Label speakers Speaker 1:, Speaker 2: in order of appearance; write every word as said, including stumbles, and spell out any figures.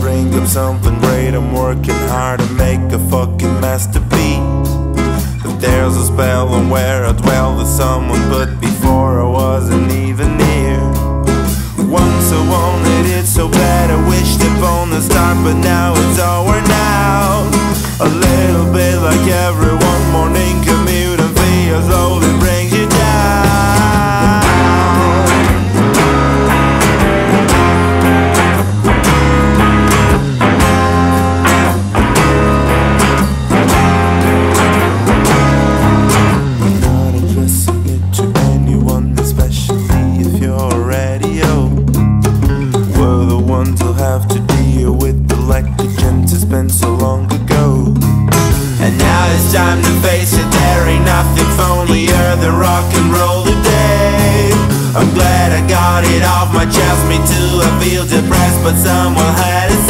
Speaker 1: drink up something great. I'm working hard to make a fucking masterpiece. But there's a spell on where I dwell that someone put before I wasn't even near. Once I wanted it so bad, I wished upon the start, but now it's over now. A little bit like every one morning commute and feel slowly brings you down. I'm not addressing it to anyone, especially if you're already old. We're the ones who'll have to deal with the lack of gems spent so long ago. And now it's time to face it, there ain't nothing phonier than rock and roll today. I'm glad I got it off my chest, me too, I feel depressed, but someone had to